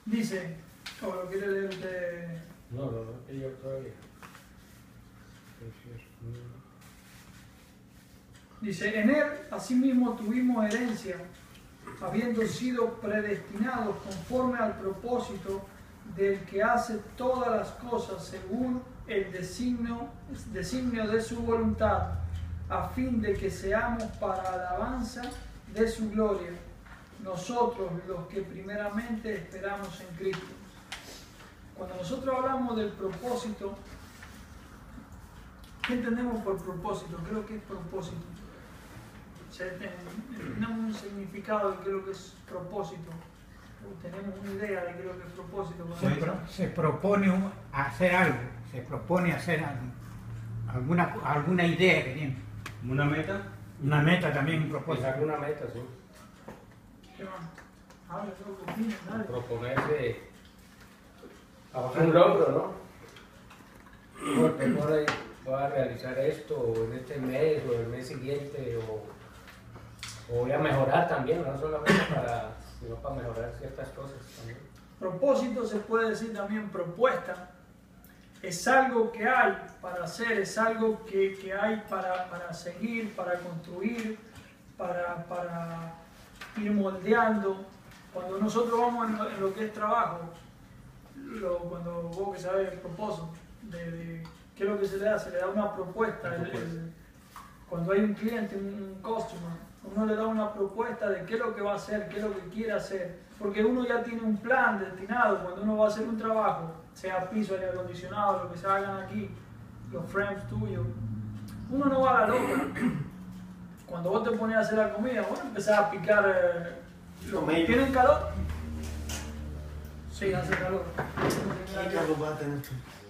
Dice, o lo quiere leer usted. No, que yo todavía. Dice, en él asimismo tuvimos herencia, habiendo sido predestinados conforme al propósito del que hace todas las cosas según el designio de su voluntad, a fin de que seamos para alabanza de su gloria, nosotros los que primeramente esperamos en Cristo. Cuando nosotros hablamos del propósito, ¿qué entendemos por propósito? ¿Qué es lo que es propósito? Tenemos un significado de qué es lo que es propósito. Tenemos una idea de qué es lo que es propósito. Se propone hacer algo, se propone hacer alguna idea que tiene. ¿Una meta? Una meta también, un propósito. Fijar una meta, sí. ¿Qué más? Habla, opina, dale. Proponerse un logro, ¿no? Porque voy a realizar esto en este mes o el mes siguiente, o voy a mejorar también, no solamente sino para mejorar ciertas cosas también. Propósito se puede decir también propuesta. Es algo que hay para hacer, es algo que hay para seguir, para construir, para ir moldeando. Cuando nosotros vamos en lo que es trabajo, cuando vos que sabes el propósito, de qué es lo que se le da una propuesta. Cuando hay un cliente, un customer, uno le da una propuesta de qué es lo que va a hacer, qué es lo que quiere hacer, porque uno ya tiene un plan destinado. Cuando uno va a hacer un trabajo, sea piso, aire acondicionado, lo que se hagan aquí, los frames tuyos, uno no va a la loca. Cuando vos te pones a hacer la comida, vos empezás a picar. ¿Tienen calor? Sí, hace calor. ¿Qué calor va a tener tú?